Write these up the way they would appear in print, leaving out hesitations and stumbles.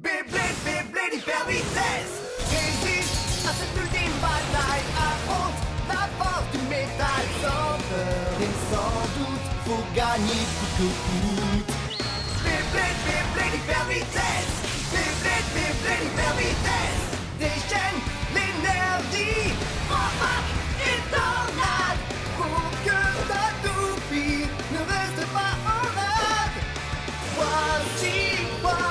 Beyblade, Beyblade hyper vitesse. Résiste à cette ultime bataille. Affronte la force du métal. Sans peur et sans doute, faut gagner coûte que coûte. Beyblade, Beyblade hyper vitesse. Beyblade, Beyblade hyper vitesse. Déchaîne l'énergie. Frappe et tornade. Pour que ta toupie ne reste pas en rade. Voici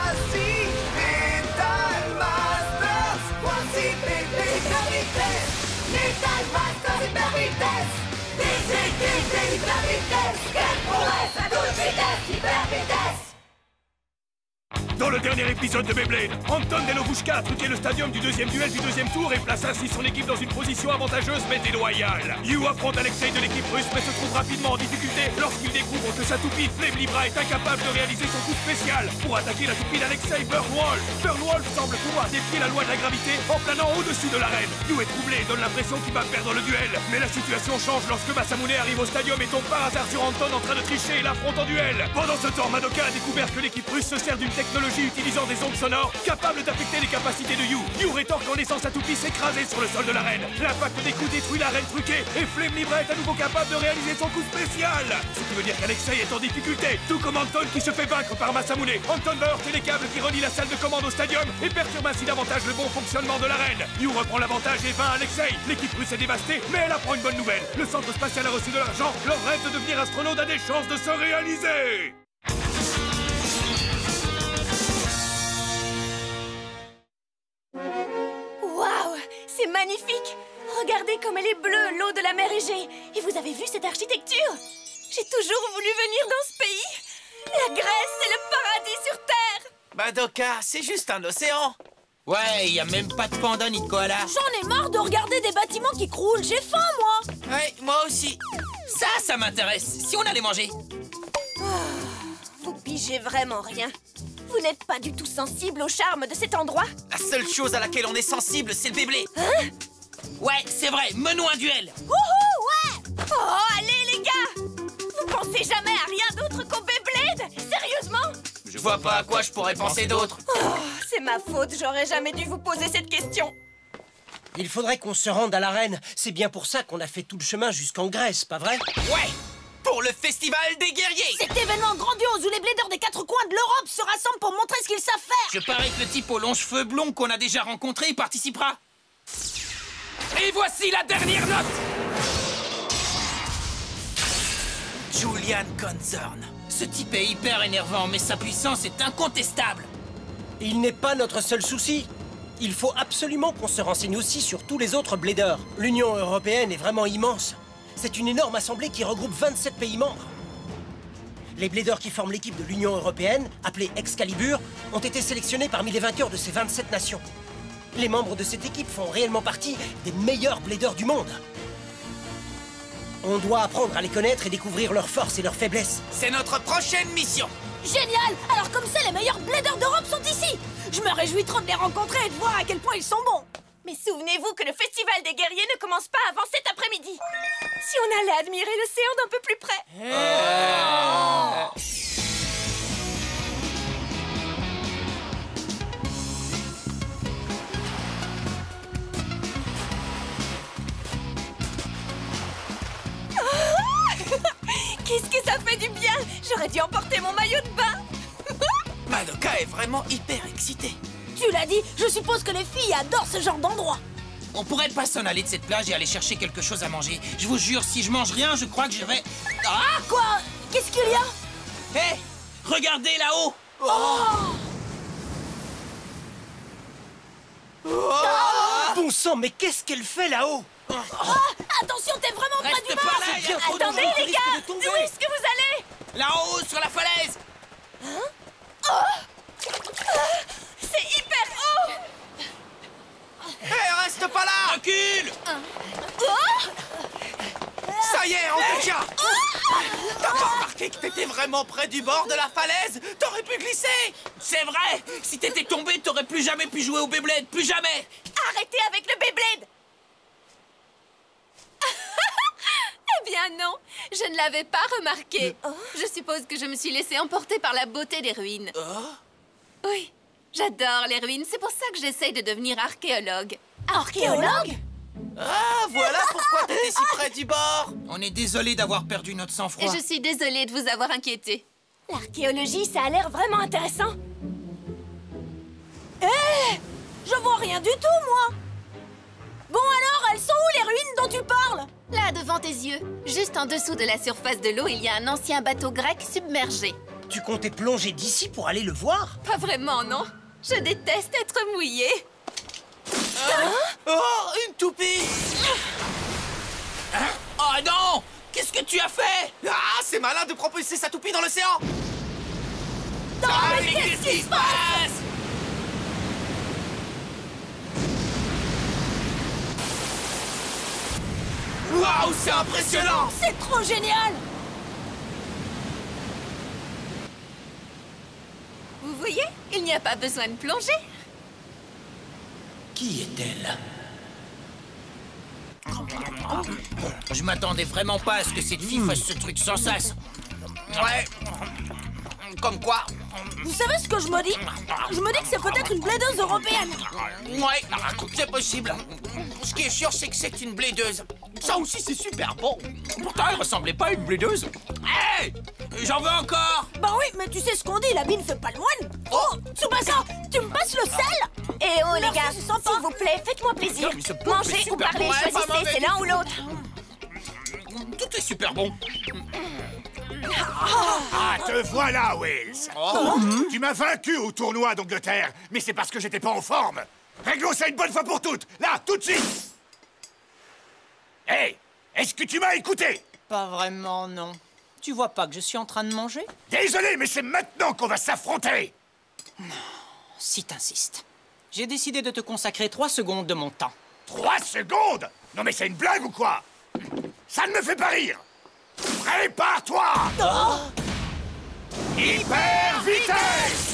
Metal Masters. Voici Beyblade hyper vitesse. Metal Masters hyper vitesse. Beyblade hyper vitesse. Quelle prouesse à toute vitesse, hyper vitesse. Dans le dernier épisode de Beyblade, Anton Delovushka a truqué le stadium du deuxième duel du deuxième tour et place ainsi son équipe dans une position avantageuse mais déloyale. Yu affronte Alexei de l'équipe russe mais se trouve rapidement en difficulté lorsqu'il découvre que sa toupie Flame Libra est incapable de réaliser son coup spécial pour attaquer la toupie d'Alexei Burnwolf. Burnwolf semble pouvoir défier la loi de la gravité en planant au-dessus de l'arène. Yu est troublé et donne l'impression qu'il va perdre le duel. Mais la situation change lorsque Masamune arrive au stadium et tombe par hasard sur Anton en train de tricher et l'affronte en duel. Pendant ce temps, Madoka a découvert que l'équipe russe se sert d'une technologie utilisant des ondes sonores capables d'affecter les capacités de Yu. Yu rétorque en laissant sa toupie s'écraser sur le sol de l'arène. L'impact des coups détruit l'arène truquée et Flame Libra est à nouveau capable de réaliser son coup spécial. Ce qui veut dire qu'Alexei est en difficulté, tout comme Anton qui se fait vaincre par Masamune. Anton va heurter les câbles qui relient la salle de commande au stadium et perturbe ainsi davantage le bon fonctionnement de l'arène. Yu reprend l'avantage et vainc Alexei. L'équipe russe est dévastée, mais elle apprend une bonne nouvelle. Le centre spatial a reçu de l'argent. Leur rêve de devenir astronaute a des chances de se réaliser. C'est magnifique! Regardez comme elle est bleue, l'eau de la mer Égée! Et vous avez vu cette architecture? J'ai toujours voulu venir dans ce pays! La Grèce, c'est le paradis sur Terre! Madoka, c'est juste un océan! Ouais, y a même pas de panda ni de koala. J'en ai marre de regarder des bâtiments qui croulent, j'ai faim, moi! Ouais, moi aussi! Ça m'intéresse! Si on allait manger? Vous pigez vraiment rien. Vous n'êtes pas du tout sensible au charme de cet endroit? La seule chose à laquelle on est sensible, c'est le Beyblade! Hein? Ouais, c'est vrai, menons un duel! Wouhou, ouais! Oh, allez, les gars! Vous pensez jamais à rien d'autre qu'au Beyblade? Sérieusement? Je vois pas à quoi je pourrais penser d'autre! Oh, c'est ma faute, j'aurais jamais dû vous poser cette question. Il faudrait qu'on se rende à l'arène. C'est bien pour ça qu'on a fait tout le chemin jusqu'en Grèce, pas vrai? Ouais! Pour le festival des guerriers! Cet événement grandiose où les bladers des quatre coins de l'Europe se rassemblent pour montrer ce qu'ils savent faire! Je parie que le type aux longs cheveux blonds qu'on a déjà rencontré y participera. Et voici la dernière note! Julian Conzorn. Ce type est hyper énervant, mais sa puissance est incontestable. Il n'est pas notre seul souci. Il faut absolument qu'on se renseigne aussi sur tous les autres bladers. L'Union européenne est vraiment immense. C'est une énorme assemblée qui regroupe 27 pays membres. Les bladers qui forment l'équipe de l'Union européenne, appelée Excalibur, ont été sélectionnés parmi les vainqueurs de ces 27 nations. Les membres de cette équipe font réellement partie des meilleurs bladers du monde. On doit apprendre à les connaître et découvrir leurs forces et leurs faiblesses. C'est notre prochaine mission! Génial! Alors comme ça, les meilleurs bladers d'Europe sont ici! Je me réjouis trop de les rencontrer et de voir à quel point ils sont bons! Mais souvenez-vous que le festival des guerriers ne commence pas avant cet après-midi. Si on allait admirer l'océan d'un peu plus près. Qu'est-ce que ça fait du bien! J'aurais dû emporter mon maillot de bain. Madoka est vraiment hyper excitée. Tu l'as dit, je suppose que les filles adorent ce genre d'endroit. On pourrait pas s'en aller de cette plage et aller chercher quelque chose à manger. Je vous jure, si je mange rien, je crois que je vais... Ah! Quoi? Qu'est-ce qu'il y a? Hé! Regardez là-haut! Bon sang, mais qu'est-ce qu'elle fait là-haut? Attention, t'es vraiment près Reste du pas bord! là, il y a trop de Attendez, gens qui les gars! risquent de tomber. Où est-ce que vous allez? Là-haut, sur la falaise! C'est hyper haut! Hé, reste pas là! Recule! Ça y est, on te tient! T'as pas remarqué que t'étais vraiment près du bord de la falaise? T'aurais pu glisser! C'est vrai! Si t'étais tombé, t'aurais plus jamais pu jouer au Beyblade! Plus jamais! Arrêtez avec le Beyblade! Eh bien non, je ne l'avais pas remarqué. Je suppose que je me suis laissée emporter par la beauté des ruines. Oui, J'adore les ruines, c'est pour ça que j'essaye de devenir archéologue. Archéologue? Ah, voilà pourquoi t'étais si près du bord. On est désolé d'avoir perdu notre Et sang-froid. je suis désolée de vous avoir inquiété. L'archéologie, ça a l'air vraiment intéressant. Hé! Je vois rien du tout, moi! Bon alors, elles sont où les ruines dont tu parles? Là, devant tes yeux, juste en dessous de la surface de l'eau, il y a un ancien bateau grec submergé. Tu comptais plonger d'ici pour aller le voir? Pas vraiment, non. Je déteste être mouillée. Oh, une toupie. Oh non! Qu'est-ce que tu as fait? Ah, c'est malin de propulser sa toupie dans l'océan. Mais qu'est-ce qui se passe? Waouh, c'est impressionnant. C'est trop génial! Vous voyez, il n'y a pas besoin de plonger. Qui est-elle? Je m'attendais vraiment pas à ce que cette fille fasse ce truc sans sas. Ouais. Comme quoi? Vous savez ce que je me dis? Je me dis que c'est peut-être une blaideuse européenne. Ouais, c'est possible. Ce qui est sûr, c'est que c'est une blaideuse. Ça aussi, c'est super bon. Pourtant, elle ressemblait pas à une blaideuse. Hey! J'en veux encore! Bah oui, mais tu sais ce qu'on dit, la bine fait pas le moine. Oh, Tsubasa, tu me passes le sel? Eh oh les Merci, gars, c'est sympa. s'il vous plaît, faites-moi plaisir. Non, mais ce pot est Mangez ou super parlez, bon. Ouais, pas choisissez, mauvais c'est l'un ou l'autre. Tout est super bon. Ah, te voilà, Wales. Tu m'as vaincu au tournoi d'Angleterre, mais c'est parce que j'étais pas en forme. Réglons ça une bonne fois pour toutes, là, tout de suite. Hey, est-ce que tu m'as écouté? Pas vraiment, non. Tu vois pas que je suis en train de manger? Désolé, mais c'est maintenant qu'on va s'affronter. Si t'insistes. J'ai décidé de te consacrer 3 secondes de mon temps. 3 secondes? Non mais c'est une blague ou quoi? Ça ne me fait pas rire. Prépare-toi. Hyper vitesse.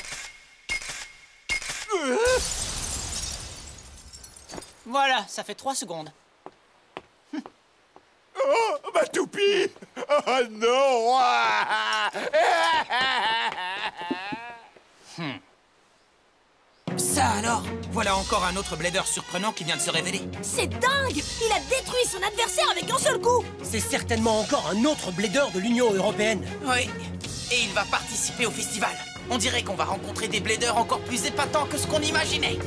Voilà, ça fait 3 secondes. Oh, ma toupie. Oh non. Ça alors? Voilà encore un autre blader surprenant qui vient de se révéler. C'est dingue! Il a détruit son adversaire avec un seul coup! C'est certainement encore un autre blader de l'Union européenne. Oui. Et il va participer au festival. On dirait qu'on va rencontrer des bladers encore plus épatants que ce qu'on imaginait.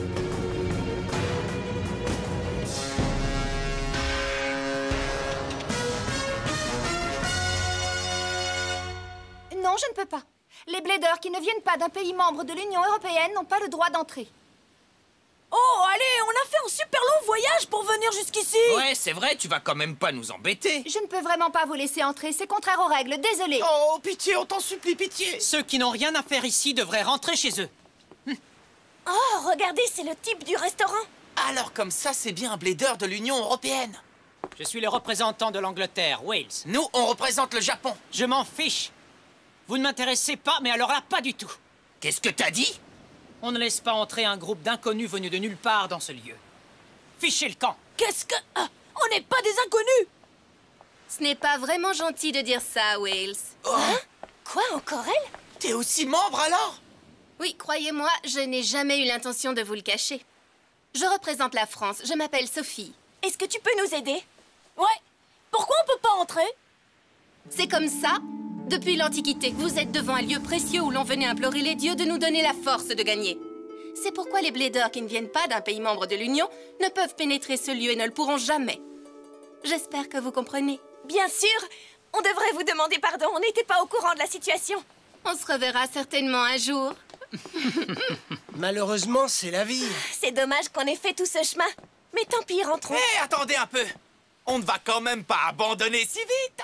Non, je ne peux pas. Les bladers qui ne viennent pas d'un pays membre de l'Union européenne n'ont pas le droit d'entrer. Oh, allez, on a fait un super long voyage pour venir jusqu'ici! Ouais, c'est vrai, tu vas quand même pas nous embêter. Je ne peux vraiment pas vous laisser entrer, c'est contraire aux règles, désolé. Oh, pitié, on t'en supplie, pitié. Ceux qui n'ont rien à faire ici devraient rentrer chez eux. Oh, regardez, c'est le type du restaurant! Alors comme ça, c'est bien un blader de l'Union européenne. Je suis le représentant de l'Angleterre, Wales. Nous, on représente le Japon. Je m'en fiche. Vous ne m'intéressez pas, mais alors là, pas du tout. Qu'est-ce que t'as dit? On ne laisse pas entrer un groupe d'inconnus venus de nulle part dans ce lieu. Fichez le camp. Qu'est-ce que... Ah, on n'est pas des inconnus! Ce n'est pas vraiment gentil de dire ça, Wales. Quoi, encore elle? T'es aussi membre alors? Oui, croyez-moi, je n'ai jamais eu l'intention de vous le cacher. Je représente la France, je m'appelle Sophie. Est-ce que tu peux nous aider? Ouais, pourquoi on peut pas entrer? C'est comme ça, depuis l'Antiquité. Vous êtes devant un lieu précieux où l'on venait implorer les dieux de nous donner la force de gagner. C'est pourquoi les bladers qui ne viennent pas d'un pays membre de l'Union ne peuvent pénétrer ce lieu et ne le pourront jamais. J'espère que vous comprenez. Bien sûr. On devrait vous demander pardon, on n'était pas au courant de la situation. On se reverra certainement un jour. Malheureusement, c'est la vie. C'est dommage qu'on ait fait tout ce chemin. Mais tant pis, rentrons. Hé, attendez un peu. On ne va quand même pas abandonner si vite.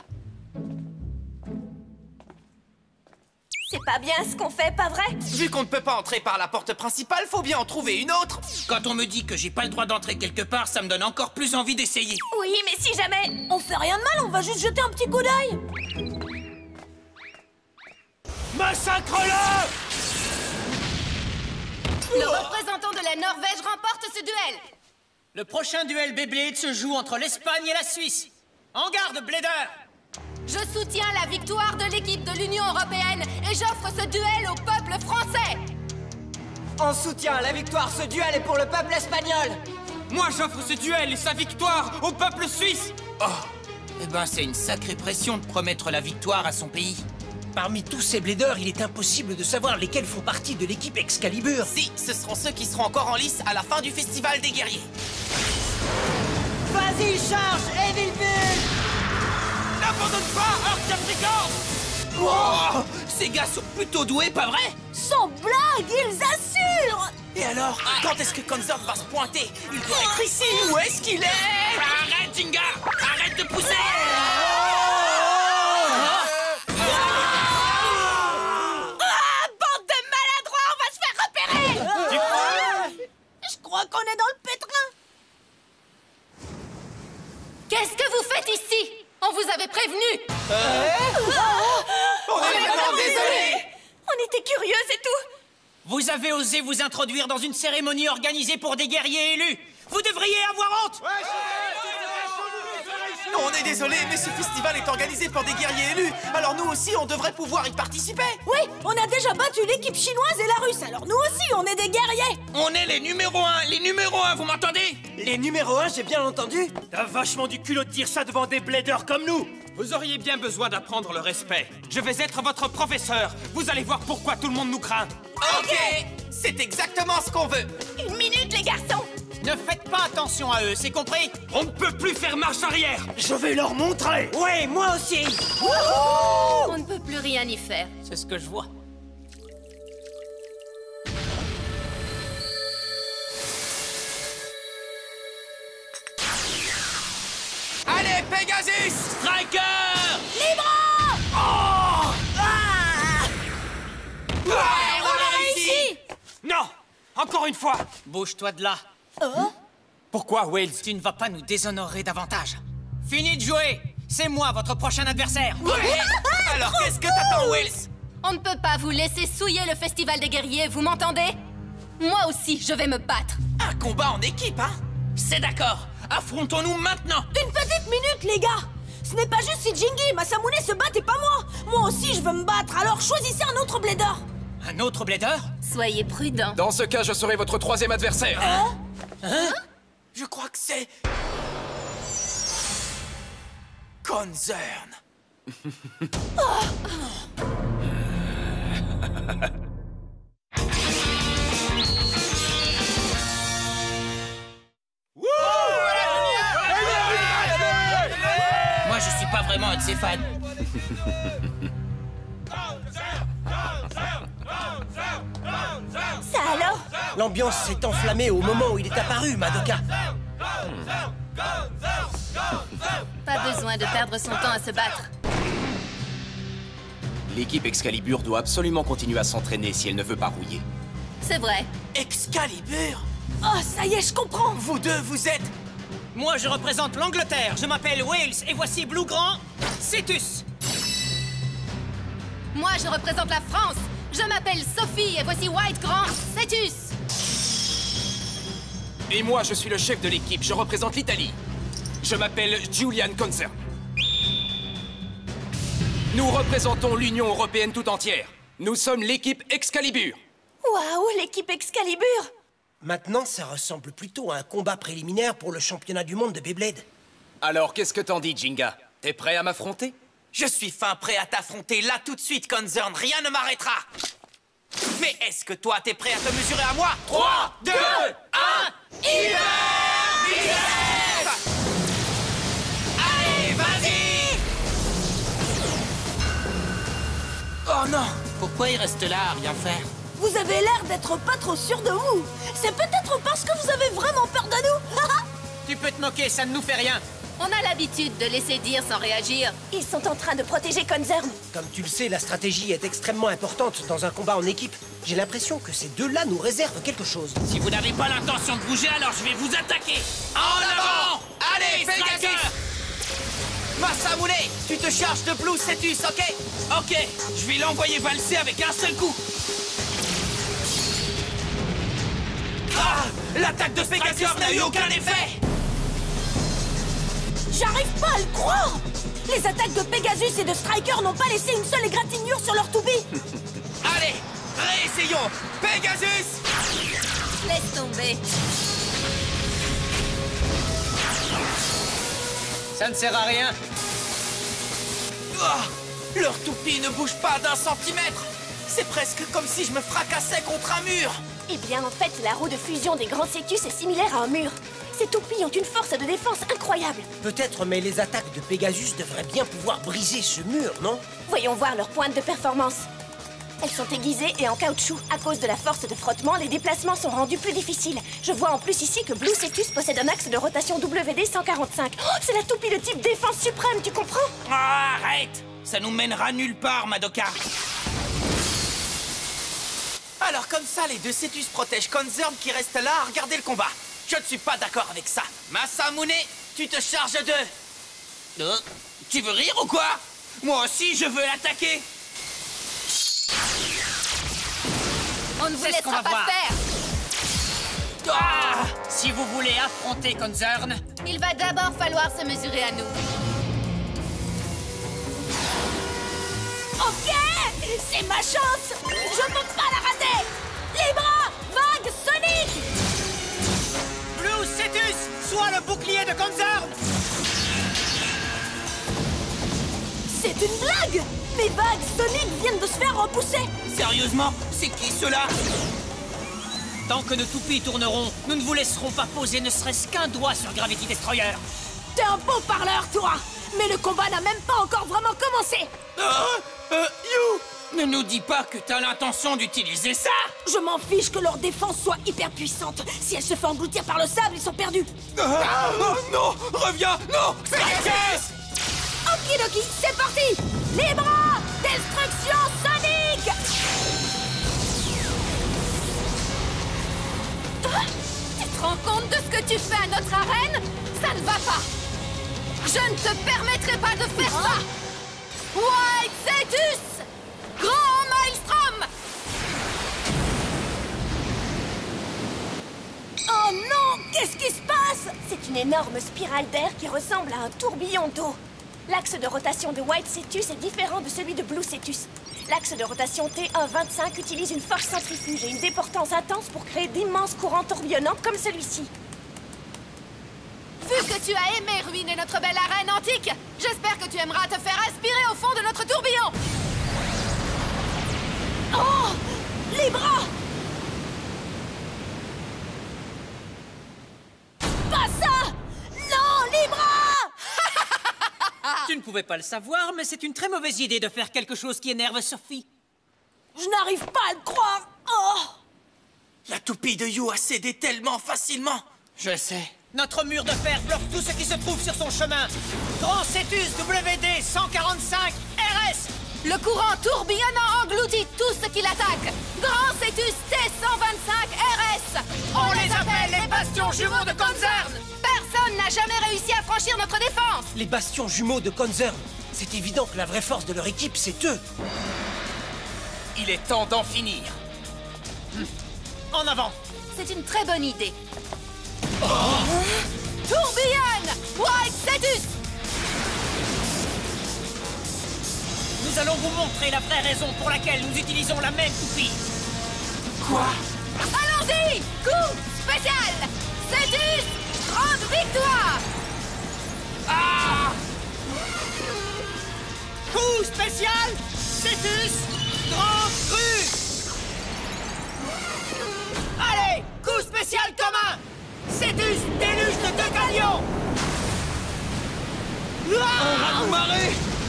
C'est pas bien ce qu'on fait, pas vrai? Vu qu'on ne peut pas entrer par la porte principale, faut bien en trouver une autre. Quand on me dit que j'ai pas le droit d'entrer quelque part, ça me donne encore plus envie d'essayer. Oui, mais si jamais... On fait rien de mal, on va juste jeter un petit coup d'œil! Massacre-le! Le représentant de la Norvège remporte ce duel. Le prochain duel Beyblade se joue entre l'Espagne et la Suisse. En garde, Blader! Je soutiens la victoire de l'équipe de l'Union européenne et j'offre ce duel au peuple français. On soutient la victoire, ce duel est pour le peuple espagnol. Moi, j'offre ce duel et sa victoire au peuple suisse. Oh, eh ben, c'est une sacrée pression de promettre la victoire à son pays. Parmi tous ces bladers, il est impossible de savoir lesquels font partie de l'équipe Excalibur. Si, ce seront ceux qui seront encore en lice à la fin du Festival des Guerriers. Vas-y, charge, Evil Bull! N'abandonne pas, Arc Capricorne! Oh, ces gars sont plutôt doués, pas vrai? Sans blague, ils assurent! Et alors, quand est-ce que Konzern va se pointer? Il doit être ici! Où est-ce qu'il est? Arrête, Jinga! Arrête de pousser! Bande de maladroits, on va se faire repérer! Je crois qu'on est dans le pétrin! Qu'est-ce que vous faites ici? On vous avait prévenu! On est vraiment désolés! On était curieux, c'est tout! Vous avez osé vous introduire dans une cérémonie organisée pour des guerriers élus. Vous devriez avoir honte. On est désolé, mais ce festival est organisé pour des guerriers élus. Alors nous aussi, on devrait pouvoir y participer. Oui, on a déjà battu l'équipe chinoise et la russe, alors nous aussi, on est des guerriers! On est les numéros 1, les numéros 1, vous m'entendez? Les numéros 1, j'ai bien entendu. T'as vachement du culot de dire ça devant des bladers comme nous. Vous auriez bien besoin d'apprendre le respect. Je vais être votre professeur. Vous allez voir pourquoi tout le monde nous craint. Ok, c'est exactement ce qu'on veut. Une minute, les garçons! Ne faites pas attention à eux, c'est compris? On ne peut plus faire marche arrière. Je vais leur montrer. Ouais, moi aussi. On ne peut plus rien y faire. C'est ce que je vois. Allez, Pegasus! Striker! Libre! Oh! On a réussi! Non! Encore une fois! Bouge-toi de là. Pourquoi, Wales? Tu ne vas pas nous déshonorer davantage. Fini de jouer. C'est moi, votre prochain adversaire. Ouais! Alors qu'est-ce que t'attends, Wells? On ne peut pas vous laisser souiller le Festival des Guerriers, vous m'entendez? Moi aussi, je vais me battre. Un combat en équipe, hein? C'est d'accord. Affrontons-nous maintenant. Une petite minute, les gars! Ce n'est pas juste si Jingy et Masamune se battent et pas moi! Moi aussi, je veux me battre, alors choisissez un autre blader! Un autre blader? Soyez prudents. Dans ce cas, je serai votre troisième adversaire. Je crois que c'est... Konzern. Moi, je suis pas vraiment un de ses fans. Ça alors? L'ambiance s'est enflammée au moment où il est apparu, Madoka. Pas besoin de perdre son temps à se battre. L'équipe Excalibur doit absolument continuer à s'entraîner si elle ne veut pas rouiller. C'est vrai. Excalibur? Oh, ça y est, je comprends! Vous deux, vous êtes... Moi, je représente l'Angleterre. Je m'appelle Wales et voici Blue Grand Cetus. Moi, je représente la France. Je m'appelle Sophie et voici White Grand Cetus. Et moi, je suis le chef de l'équipe, je représente l'Italie. Je m'appelle Julian Konzern. Nous représentons l'Union Européenne tout entière. Nous sommes l'équipe Excalibur. Waouh, l'équipe Excalibur! Maintenant, ça ressemble plutôt à un combat préliminaire pour le championnat du monde de Beyblade. Alors, qu'est-ce que t'en dis, Jinga? T'es prêt à m'affronter? Je suis fin prêt à t'affronter là tout de suite, Konzern. Rien ne m'arrêtera. Mais est-ce que toi, t'es prêt à te mesurer à moi? 3, 2, 1, hiver! Allez, vas-y! Oh non! Pourquoi il reste là à rien faire? Vous avez l'air d'être pas trop sûr de vous! C'est peut-être parce que vous avez vraiment peur de nous! Tu peux te moquer, ça ne nous fait rien. On a l'habitude de laisser dire sans réagir. Ils sont en train de protéger Konzern. Comme tu le sais, la stratégie est extrêmement importante dans un combat en équipe. J'ai l'impression que ces deux-là nous réservent quelque chose. Si vous n'avez pas l'intention de bouger, alors je vais vous attaquer. En avant! Allez, Pegasus! Masamune, tu te charges de Blue Cetus, ok? Ok, je vais l'envoyer valser avec un seul coup. Ah! L'attaque de Pegasus n'a eu aucun effet! J'arrive pas à le croire! Les attaques de Pegasus et de Striker n'ont pas laissé une seule égratignure sur leur toupie! Allez, réessayons! Pegasus! Laisse tomber. Ça ne sert à rien. Leur toupie ne bouge pas d'un centimètre. C'est presque comme si je me fracassais contre un mur. Eh bien, en fait, la roue de fusion des grands Cetus est similaire à un mur. Ces toupies ont une force de défense incroyable. Peut-être, mais les attaques de Pegasus devraient bien pouvoir briser ce mur, non? Voyons voir leur pointe de performance. Elles sont aiguisées et en caoutchouc. À cause de la force de frottement, les déplacements sont rendus plus difficiles. Je vois en plus ici que Blue Cetus possède un axe de rotation WD 145. Oh, c'est la toupie de type défense suprême, tu comprends? Ah, arrête! Ça nous mènera nulle part, Madoka. Alors comme ça, les deux Cetus protègent Conzern qui reste là à regarder le combat. Je ne suis pas d'accord avec ça. Masamune, tu te charges de... Tu veux rire ou quoi? Moi aussi, je veux l'attaquer. On ne vous C'est ce qu'on laissera va pas voir. faire. Si vous voulez affronter Conzern, Il va d'abord falloir se mesurer à nous. Ok! C'est ma chance! Je peux pas la rater! Les bras! Vague Sonic! Blue Cetus, sois le bouclier de Conzern. C'est une blague! Mes vagues Sonic viennent de se faire repousser! Sérieusement, c'est qui cela? Tant que nos toupies tourneront, nous ne vous laisserons pas poser ne serait-ce qu'un doigt sur Gravity Destroyer. T'es un beau parleur, toi! Mais le combat n'a même pas encore vraiment commencé! You! Ne nous dis pas que t'as l'intention d'utiliser ça! Je m'en fiche que leur défense soit hyper puissante! Si elle se fait engloutir par le sable, ils sont perdus! Oh non! Reviens! Non! Strikers! Okidoki, c'est parti! Les bras! Destruction Sonic! Tu te rends compte de ce que tu fais à notre arène? Ça ne va pas! Je ne te permettrai pas de faire ça! White Cetus! Grand Maelstrom! Oh non! Qu'est-ce qui se passe? C'est une énorme spirale d'air qui ressemble à un tourbillon d'eau. L'axe de rotation de White Cetus est différent de celui de Blue Cetus. L'axe de rotation T125 utilise une force centrifuge et une déportance intense pour créer d'immenses courants tourbillonnants comme celui-ci. Vu que tu as aimé ruiner notre belle arène antique, j'espère que tu aimeras te faire aspirer au fond de notre tourbillon! Oh! Les bras! Pas ça! Non, les bras! Tu ne pouvais pas le savoir, mais c'est une très mauvaise idée de faire quelque chose qui énerve Sophie. Je n'arrive pas à le croire! Oh! La toupie de You a cédé tellement facilement. Je sais. Notre mur de fer bloque tout ce qui se trouve sur son chemin. Grand Cetus WD 145 RS. Le courant tourbillonnant engloutit tout ce qui l'attaque. Grand Cetus T125 RS. On les appelle les bastions jumeaux de Conzern. Personne n'a jamais réussi à franchir notre défense. Les bastions jumeaux de Conzern. C'est évident que la vraie force de leur équipe, c'est eux. Il est temps d'en finir. En avant. C'est une très bonne idée. Tourbillonne! White Cetus! Nous allons vous montrer la vraie raison pour laquelle nous utilisons la même toupie. Quoi? Allons-y! Coup spécial! Cetus! Grande victoire! Ah! Coup spécial! Cetus! Grand cru! Allez! Coup spécial commun! Cetus déluge de 2 galions! Un raz-de-marée!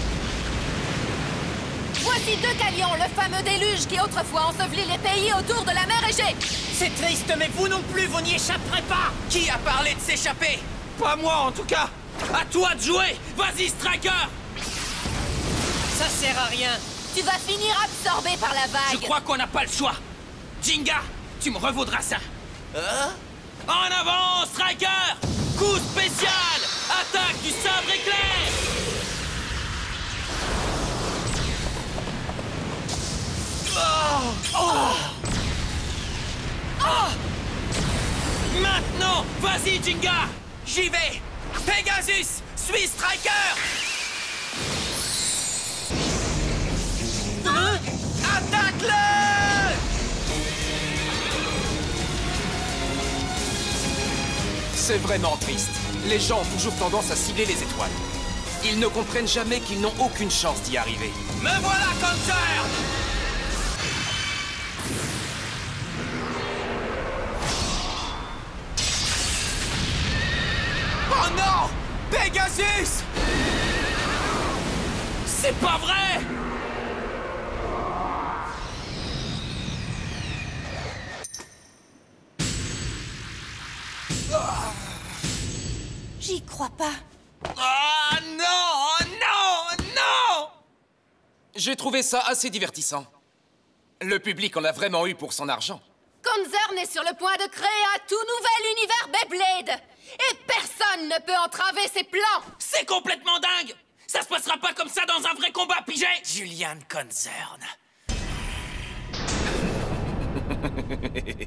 Voici 2 galions, le fameux déluge qui autrefois ensevelit les pays autour de la mer Égée. C'est triste, mais vous non plus, vous n'y échapperez pas! Qui a parlé de s'échapper? Pas moi, en tout cas! À toi de jouer! Vas-y, Striker! Ça sert à rien. Tu vas finir absorbé par la vague. Je crois qu'on n'a pas le choix! Jinga, tu me revaudras ça! En avant, Striker! Coup spécial! Attaque du sabre éclair! Maintenant! Vas-y, Jinga! J'y vais! Pegasus! Suis Striker! Attaque-le! C'est vraiment triste. Les gens ont toujours tendance à cibler les étoiles. Ils ne comprennent jamais qu'ils n'ont aucune chance d'y arriver. Me voilà, Concern! Oh non! Pegasus! C'est pas vrai! J'y crois pas. Ah non! Non! Non! J'ai trouvé ça assez divertissant. Le public en a vraiment eu pour son argent. Concern est sur le point de créer un tout nouvel univers Beyblade. Et personne ne peut entraver ses plans. C'est complètement dingue! Ça se passera pas comme ça dans un vrai combat, pigé? Julian Concern.